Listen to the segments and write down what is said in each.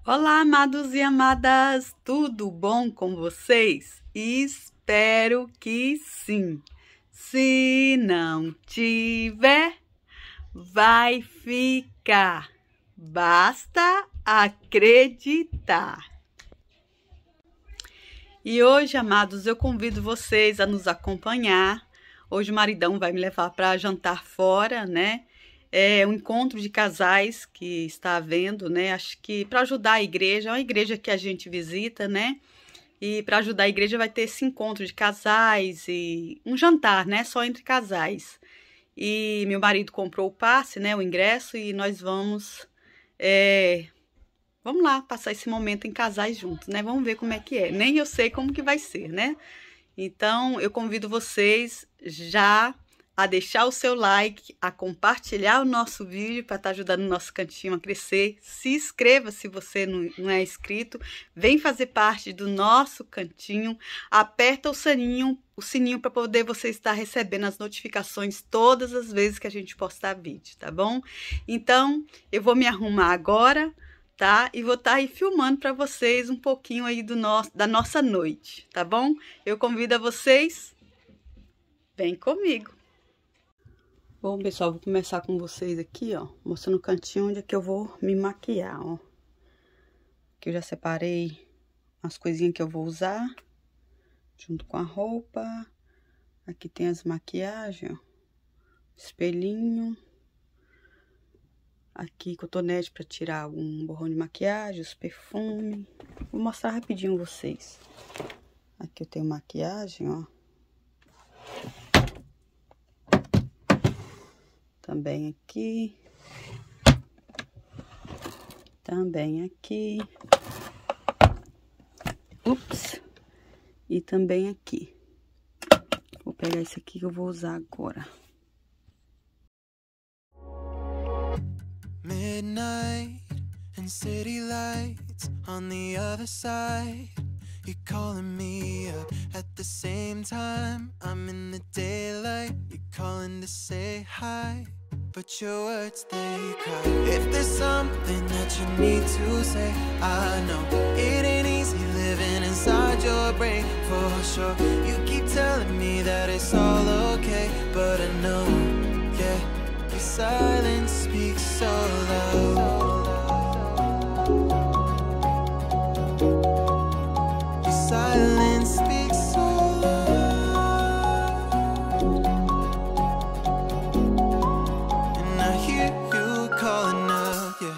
Olá, amados e amadas, tudo bom com vocês? Espero que sim. Se não tiver, vai ficar. Basta acreditar. E hoje, amados, eu convido vocês a nos acompanhar. Hoje o maridão vai me levar para jantar fora, né? É um encontro de casais que está havendo, né? Acho que para ajudar a igreja, é uma igreja que a gente visita, né? E para ajudar a igreja vai ter esse encontro de casais e um jantar, né? Só entre casais. E meu marido comprou o passe, né? O ingresso, e nós vamos lá passar esse momento em casais juntos, né? Vamos ver como é que é. Nem eu sei como que vai ser, né? Então eu convido vocês já a deixar o seu like, a compartilhar o nosso vídeo para estar ajudando o nosso cantinho a crescer. Se inscreva se você não é inscrito. Vem fazer parte do nosso cantinho. Aperta o sininho para poder você estar recebendo as notificações todas as vezes que a gente postar vídeo, tá bom? Então, eu vou me arrumar agora, tá? E vou estar aí filmando para vocês um pouquinho aí da nossa noite, tá bom? Eu convido a vocês, vem comigo. Bom, pessoal, vou começar com vocês aqui, ó, mostrando o cantinho onde é que eu vou me maquiar, ó. Aqui eu já separei as coisinhas que eu vou usar, junto com a roupa. Aqui tem as maquiagens, ó, espelhinho. Aqui cotonete para tirar algum borrão de maquiagem, os perfumes. Vou mostrar rapidinho vocês. Aqui eu tenho maquiagem, ó. Também aqui. Também aqui. Ups. E também aqui. Vou pegar esse aqui que eu vou usar agora. Midnight and city lights on the other side. You're calling me up at the same time. I'm in the daylight. You're calling to say hi, but your words, they cry. If there's something that you need to say, I know it ain't easy living inside your brain, for sure. You keep telling me that it's all okay, but I know, yeah, your silence speaks so loud. Your silence speaks so loud, and I hear you calling out, yeah.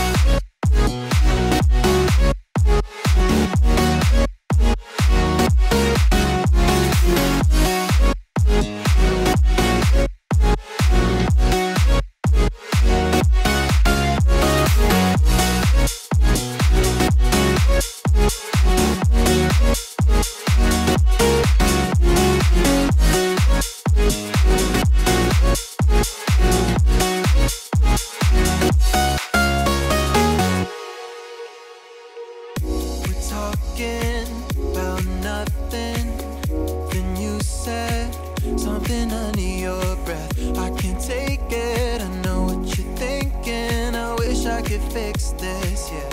Talking about nothing, then you said something under your breath. I can't take it, I know what you're thinking. I wish I could fix this, yeah.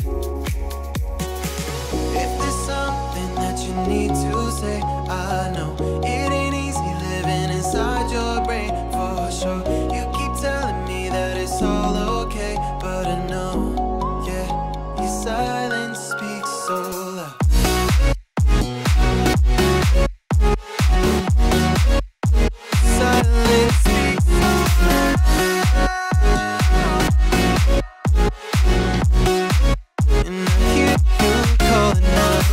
If there's something that you need to say, I know it ain't easy living inside your brain, for sure. You keep telling me that it's all okay, but I know, yeah, your silence speaks so loud. Silence speaks so loud, and I hear you calling out.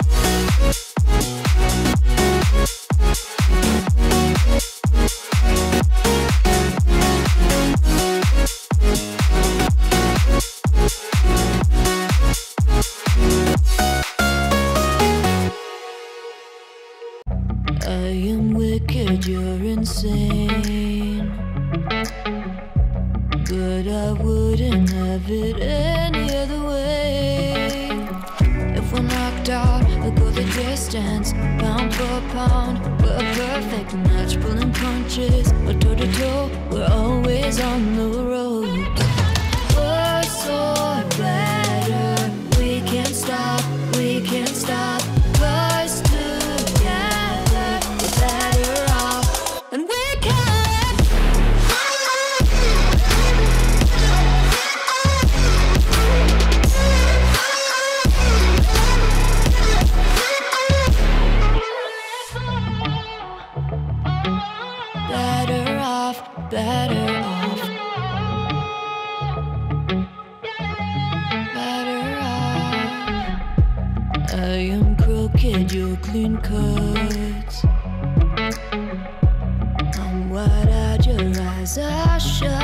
I am wicked, you're insane, but I wouldn't have it any other way. If we're knocked out, we'll go the distance, pound for pound. We're a perfect match, pulling punches. We're toe to toe, we're always on the road. We're so better, we stop, we can't stop. 'Cause together we're better off, and we can. Better off, better off. Better off. I am crooked, you're clean cuts. I'm wide-eyed, your eyes are shut.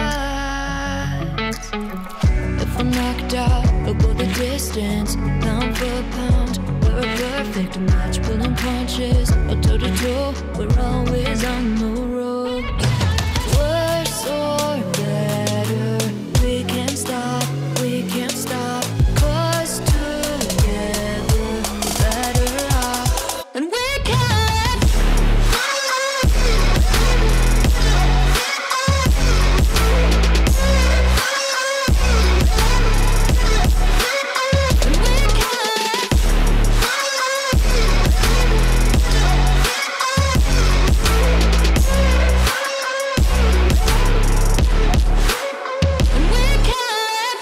If I'm knocked out, I'll go the distance, pound for pound. We're a perfect match, pulling punches, toe to toe. We're always on the road. Worse or better, we can't stop, we can't stop. 'Cause together we're better off, and we can. And we can. And we can.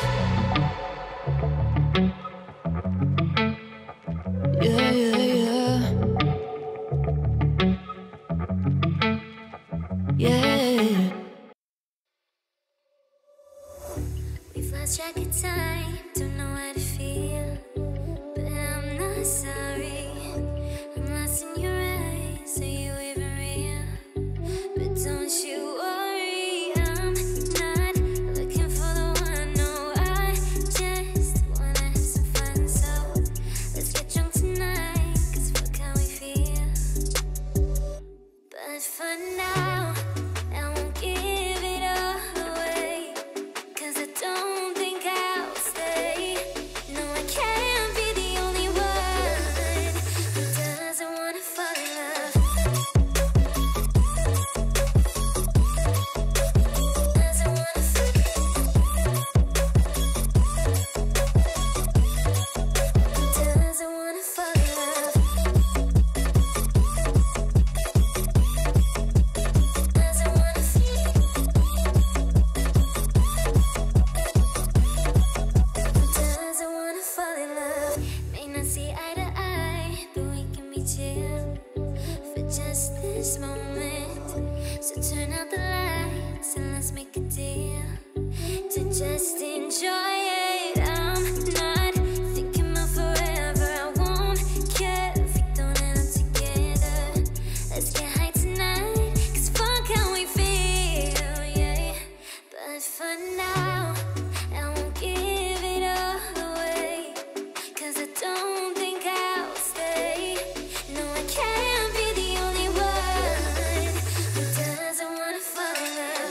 Yeah, yeah, yeah. Yeah. We've lost track of time, don't know how to feel, but I'm not sorry. I'm lost in your eyes, are you even real? But don't you worry, I'm not looking for the one. No, I just wanna have some fun. So let's get drunk tonight, 'cause fuck how we feel. But for now, I won't give it all away, 'cause I don't think I'll stay. No, I can't be the only one who doesn't wanna fall in love. Doesn't wanna fall in love. Doesn't wanna feel. Doesn't wanna fall in love. May not see eye to eye, but we can be chill for just this moment. So turn out the lights and let's make a deal to just enjoy it. I'm not thinking about forever. I won't care if we don't end up together. Let's get high tonight, 'cause fuck how we feel, yeah. But for now, I won't give it all away, 'cause I don't think I'll stay. No, I can't be the only one who doesn't wanna fall in love.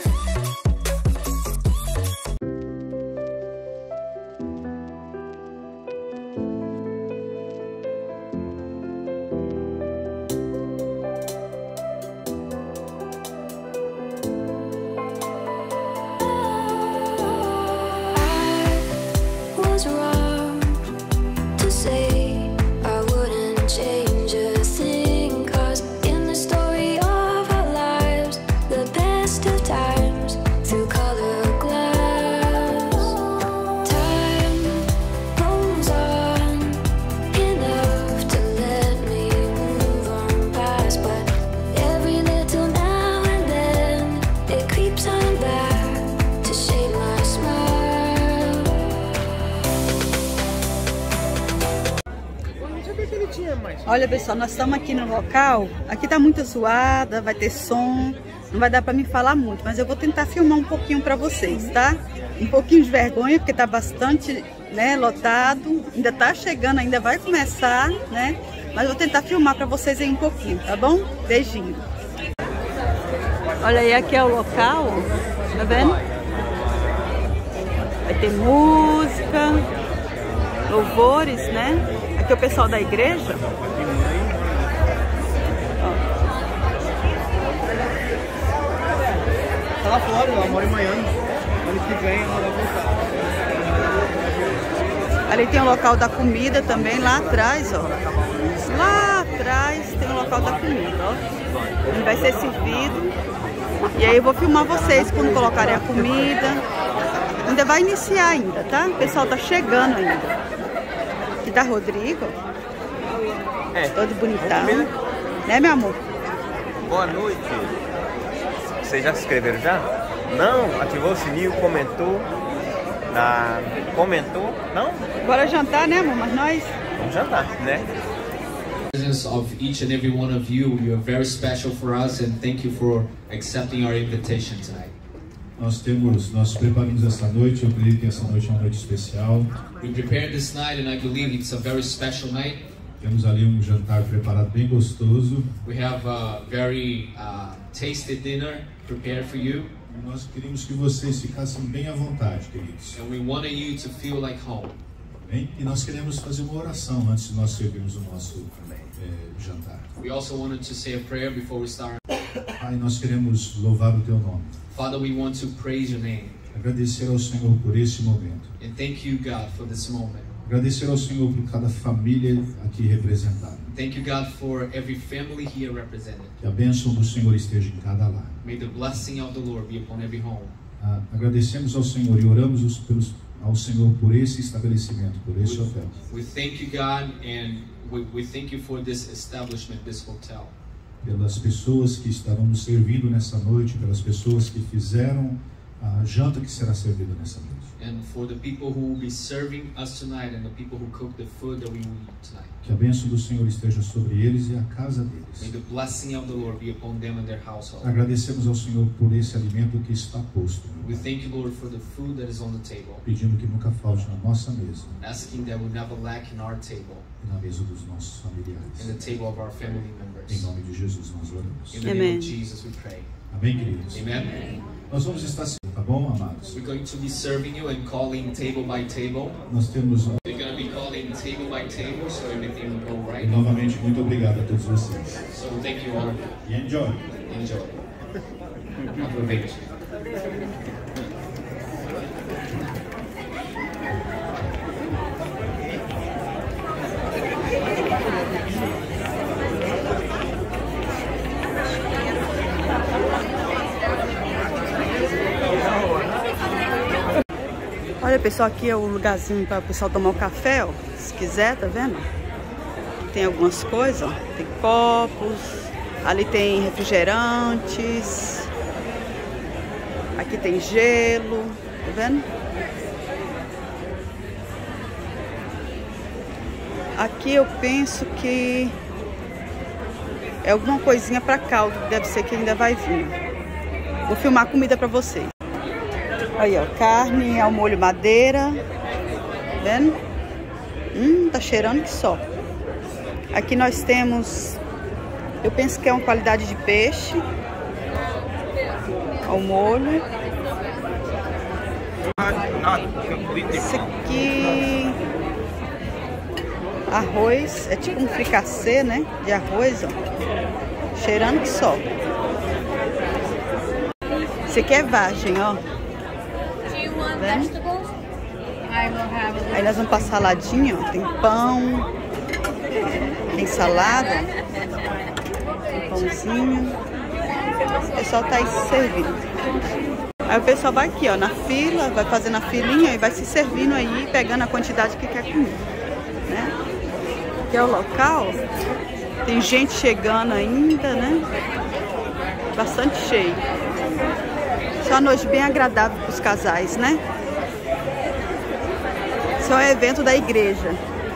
I was wrong to say I wouldn't change a thing, 'cause in the story of our lives, the best of times through color glass. Time goes on enough to let me move on past, but every little now and then it creeps on back to shade my smile. Olha, pessoal, nós estamos aqui no local. Aqui tá muito zoada, vai ter som, não vai dar pra me falar muito, mas eu vou tentar filmar um pouquinho pra vocês, tá? Um pouquinho de vergonha, porque tá bastante, né, lotado. Ainda tá chegando, ainda vai começar, né? Mas eu vou tentar filmar pra vocês aí um pouquinho, tá bom? Beijinho. Olha aí, aqui é o local, tá vendo? Vai ter música, louvores, né? Aqui é o pessoal da igreja. Tá lá fora, ela mora em Miami. Ano que vem ela vai voltar. Ali tem o local da comida também, lá atrás, ó. Lá atrás tem o local da comida, ó. Ele vai ser servido. E aí eu vou filmar vocês quando colocarem a comida. Ainda vai iniciar ainda, tá? O pessoal tá chegando ainda. Aqui tá Rodrigo. Todo bonitão. Né, meu amor? Boa noite. Vocês já se inscreveram já? Não? Ativou o sininho, comentou? Comentou? Não? Bora jantar, né, amor? Mas nós... Vamos jantar, né? Of each and every one of you, you are very special for us, and thank you for accepting our invitation tonight. Nós preparamos essa noite, eu acredito que essa noite é uma noite especial. We prepared this night, and I believe it's a very special night. Temos ali um jantar preparado bem gostoso. We have a very tasty dinner prepared for you. E nós queríamos que vocês ficassem bem à vontade, queridos. And we wanted you to feel like home. Bem? E nós queremos fazer uma oração antes de nós servirmos o nosso jantar. We also wanted to say a prayer before we start. Pai, nós queremos louvar o Teu nome. Father, we want to praise your name. Agradecer ao Senhor por esse momento. And thank you, God, for this moment. Agradecer ao Senhor por cada família aqui representada. Thank you, God, for every family here represented. Que a bênção do Senhor esteja em cada lar. May the blessing of the Lord be upon every home. Agradecemos ao Senhor e oramos ao Senhor por esse estabelecimento, por esse hotel. We thank you, God, and we thank you for this establishment, this hotel. Pelas pessoas que estarão nos servindo nessa noite, pelas pessoas que fizeram a janta que será servida nessa noite. And for the people who will be serving us tonight and the people who cook the food that we will eat tonight. Que a bênção do Senhor esteja sobre eles e a casa deles. May the blessing of the Lord be upon them and their household. Agradecemos ao Senhor por esse alimento que está posto. We thank you, Lord, for the food that is on the table. Pedindo que nunca falte na nossa mesa. Asking that we never lack in our table. E na mesa dos nossos familiares. In the table of our family members. Em nome de Jesus nós oramos. In the name of Jesus we pray. Amém, queridos? Amen. Nós vamos estar, tá bom, amados? We're going to be serving you and calling table by table. Nós temos. We're going to be calling table by table, so everything will go right. E novamente, muito obrigado a todos vocês. So thank you all. E enjoy. Enjoy. Aproveite. Olha, pessoal, aqui é o lugarzinho para o pessoal tomar um café, ó, se quiser, tá vendo? Tem algumas coisas, ó, tem copos, ali tem refrigerantes, aqui tem gelo, tá vendo? Aqui eu penso que é alguma coisinha para caldo, deve ser que ainda vai vir. Vou filmar a comida para vocês. Aí, ó, carne ao molho madeira, tá vendo? Tá cheirando que só. Aqui nós temos, eu penso que é uma qualidade de peixe ao molho. Esse aqui, arroz, é tipo um fricassê, né? De arroz, ó. Cheirando que só. Esse aqui é vagem, ó. Aí nós vamos para saladinha, ó. Tem pão, tem salada, tem pãozinho. O pessoal tá aí se servindo. Aí o pessoal vai aqui, ó, na fila, vai fazendo a filinha e vai se servindo aí, pegando a quantidade que quer comer, né? Aqui é o local, tem gente chegando ainda, né? Bastante cheio. Isso é uma noite bem agradável para os casais, né? Isso é um evento da igreja.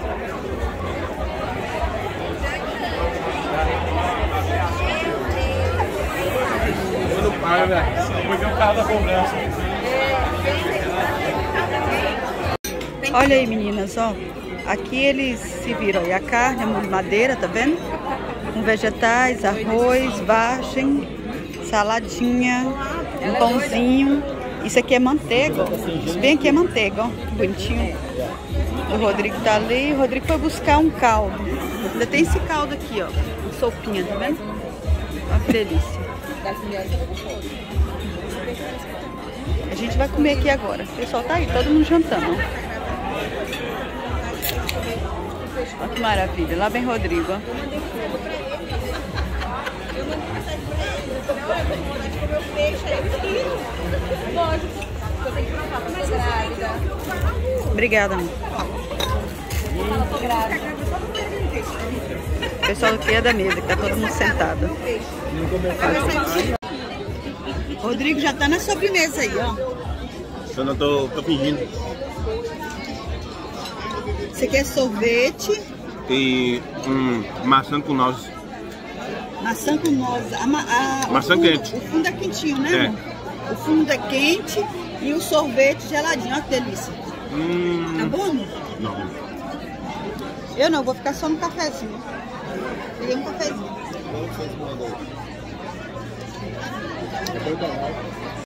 Olha aí, meninas, ó. Aqui eles se viram aí a carne, a molho de madeira, tá vendo? Com vegetais, arroz, vagem, saladinha, um pãozinho. Isso aqui é manteiga, ó. Isso bem aqui é manteiga, ó. Que bonitinho. O Rodrigo tá ali. O Rodrigo foi buscar um caldo. Ainda tem esse caldo aqui, ó. Uma sopinha, tá vendo? Olha que delícia. A gente vai comer aqui agora. O pessoal tá aí, todo mundo jantando. Olha que maravilha. Lá vem Rodrigo. Ó. Obrigada, amor. O pessoal aqui é da mesa, que tá todo mundo sentado. Rodrigo já tá na sobremesa aí, ó. Eu não tô fingindo. Você quer sorvete? E maçã com nozes. Maçã com nozes. Maçã quente. O fundo é quentinho, né, É. amor? O fundo é quente e o sorvete geladinho. Olha que delícia. Tá bom, amor? Não. Eu não, vou ficar só no cafezinho. Peguei um cafezinho.